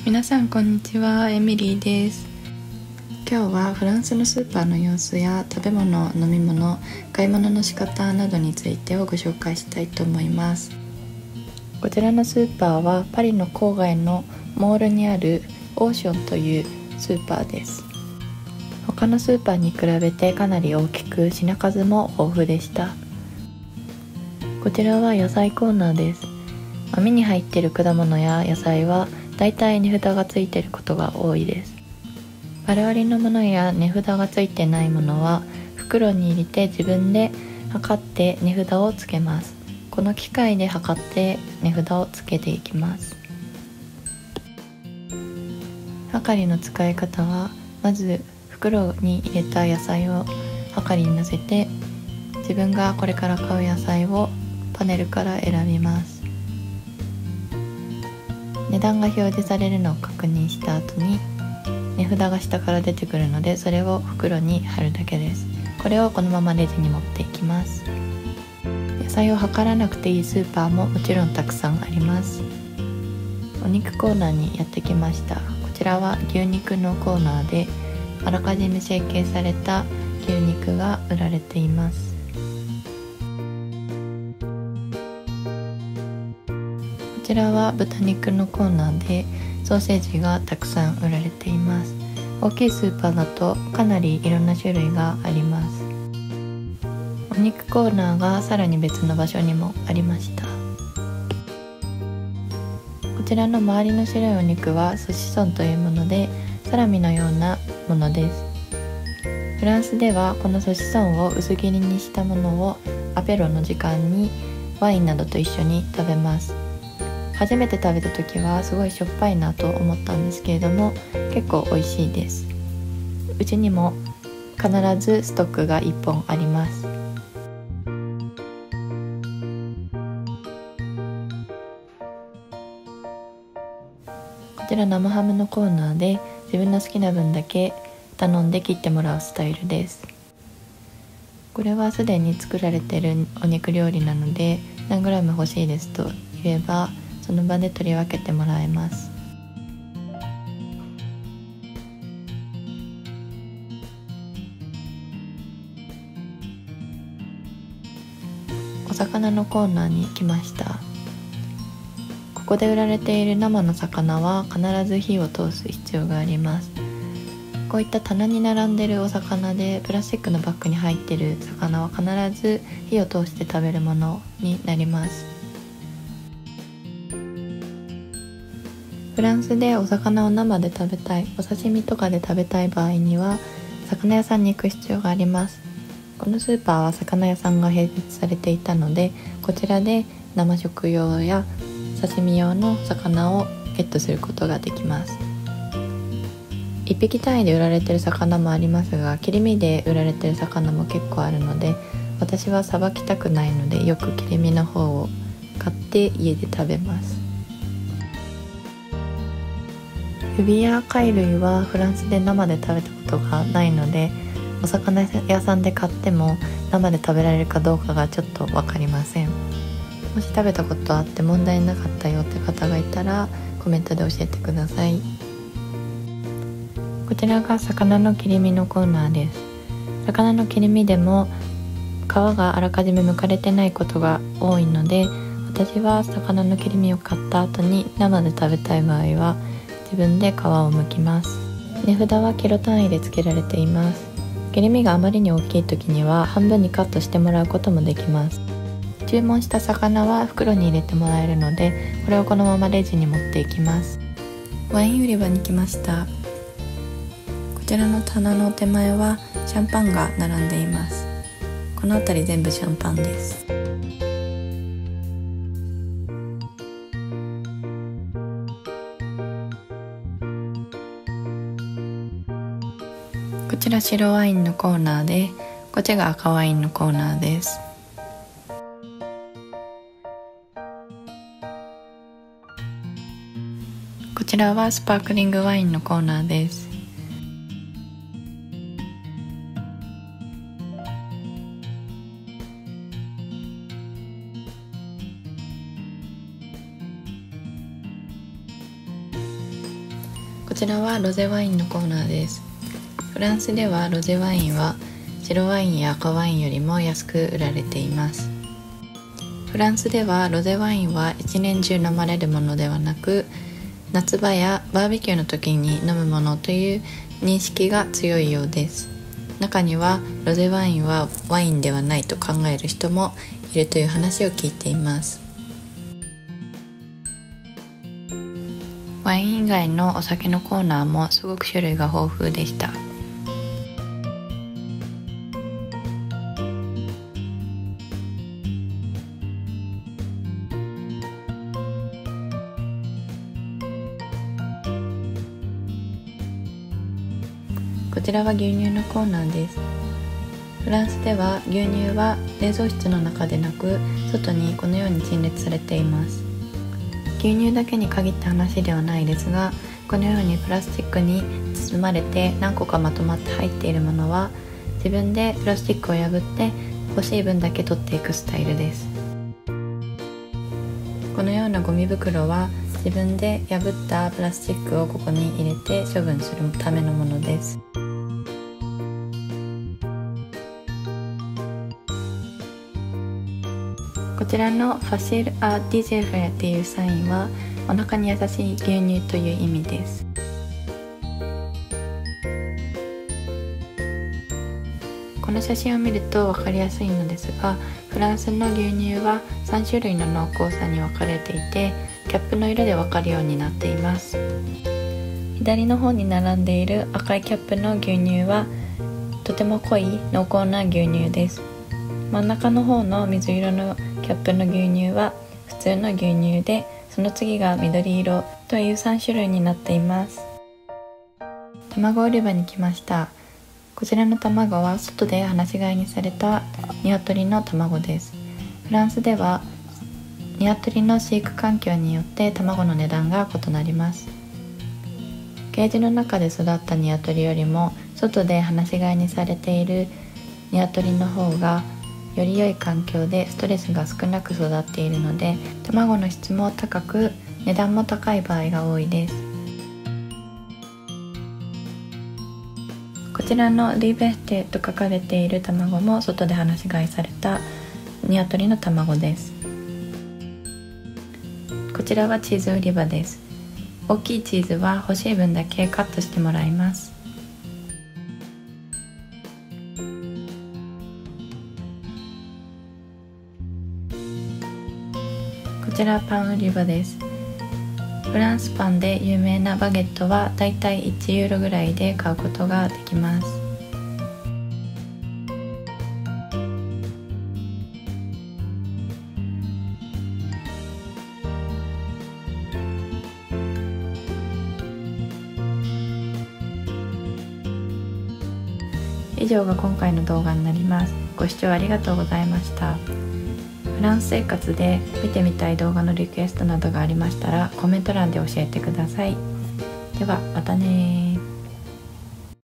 皆さんこんにちは、エミリーです。今日はフランスのスーパーの様子や食べ物、飲み物、買い物の仕方などについてをご紹介したいと思います。こちらのスーパーはパリの郊外のモールにあるオーションというスーパーです。他のスーパーに比べてかなり大きく、品数も豊富でした。こちらは野菜コーナーです。網に入っている果物や野菜はだいたい値札がついていることが多いです。割りのものや値札がついてないものは袋に入れて自分で測って値札をつけます。この機械で測って値札をつけていきます。測りの使い方は、まず袋に入れた野菜を測りに乗せて、自分がこれから買う野菜をパネルから選びます。値段が表示されるのを確認した後に値札が下から出てくるので、それを袋に貼るだけです。これをこのままレジに持っていきます。野菜を測らなくていいスーパーももちろんたくさんあります。お肉コーナーにやってきました。こちらは牛肉のコーナーで、あらかじめ成形された牛肉が売られています。こちらは豚肉のコーナーで、ソーセージがたくさん売られています。大きいスーパーだとかなりいろんな種類があります。お肉コーナーがさらに別の場所にもありました。こちらの周りの白いお肉はソシソンというもので、サラミのようなものです。フランスではこのソシソンを薄切りにしたものをアペロの時間にワインなどと一緒に食べます。初めて食べた時はすごいしょっぱいなと思ったんですけれども、結構美味しいです。うちにも必ずストックが1本あります。こちら生ハムのコーナーで、自分の好きな分だけ頼んで切ってもらうスタイルです。これはすでに作られているお肉料理なので、何グラム欲しいですと言えばその場で取り分けてもらえます。お魚のコーナーに来ました。ここで売られている生の魚は必ず火を通す必要があります。こういった棚に並んでいるお魚で、プラスチックのバッグに入っている魚は必ず火を通して食べるものになります。フランスでお魚を生で食べたい、お刺身とかで食べたい場合には魚屋さんに行く必要があります。このスーパーは魚屋さんが併設されていたので、こちらで生食用や刺身用の魚をゲットすることができます。1匹単位で売られている魚もありますが、切り身で売られている魚も結構あるので、私はさばきたくないのでよく切り身の方を買って家で食べます。エビや貝類はフランスで生で食べたことがないので、お魚屋さんで買っても生で食べられるかどうかがちょっと分かりません。もし食べたことあって問題なかったよって方がいたらコメントで教えてください。こちらが魚の切り身のコーナーです。魚の切り身でも皮があらかじめ剥かれてないことが多いので、私は魚の切り身を買った後に生で食べたい場合は自分で皮を剥きます。値札はキロ単位で付けられています。切り身があまりに大きい時には半分にカットしてもらうこともできます。注文した魚は袋に入れてもらえるので、これをこのままレジに持っていきます。ワイン売り場に来ました。こちらの棚の手前はシャンパンが並んでいます。この辺り全部シャンパンです。こちら白ワインのコーナーで、こっちが赤ワインのコーナーです。こちらはスパークリングワインのコーナーです。 ちらはロゼワインのコーナーです。フランスではロゼワインは白ワインや赤ワインよりも安く売られています。フランスではロゼワインは一年中飲まれるものではなく、夏場やバーベキューの時に飲むものという認識が強いようです。中にはロゼワインはワインではないと考える人もいるという話を聞いています。ワイン以外のお酒のコーナーもすごく種類が豊富でした。こちらは牛乳のコーナーです。フランスでは牛乳は冷蔵室の中でなく外にこのように陳列されています。牛乳だけに限った話ではないですが、このようにプラスチックに包まれて何個かまとまって入っているものは自分でプラスチックを破って欲しい分だけ取っていくスタイルです。このようなゴミ袋は自分で破ったプラスチックをここに入れて処分するためのものです。こちらのファシル・ア・ディジェフェっていうサインはお腹に優しい牛乳という意味です。この写真を見ると分かりやすいのですが、フランスの牛乳は3種類の濃厚さに分かれていて、キャップの色で分かるようになっています。左の方に並んでいる赤いキャップの牛乳はとても濃い濃厚な牛乳です。真ん中の方の水色のキャップの牛乳は普通の牛乳で、その次が緑色という3種類になっています。卵売り場に来ました。こちらの卵は外で放し飼いにされた鶏の卵です。フランスでは鶏の飼育環境によって卵の値段が異なります。ケージの中で育った鶏よりも外で放し飼いにされている鶏の方がより良い環境でストレスが少なく育っているので、卵の質も高く値段も高い場合が多いです。こちらのリベステと書かれている卵も外で放し飼いされた鶏の卵です。こちらはチーズ売り場です。大きいチーズは欲しい分だけカットしてもらいます。こちらパン売り場です。フランスパンで有名なバゲットはだいたい1ユーロぐらいで買うことができます。以上が今回の動画になります。ご視聴ありがとうございました。フランス生活で見てみたい動画のリクエストなどがありましたらコメント欄で教えてください。ではまたね。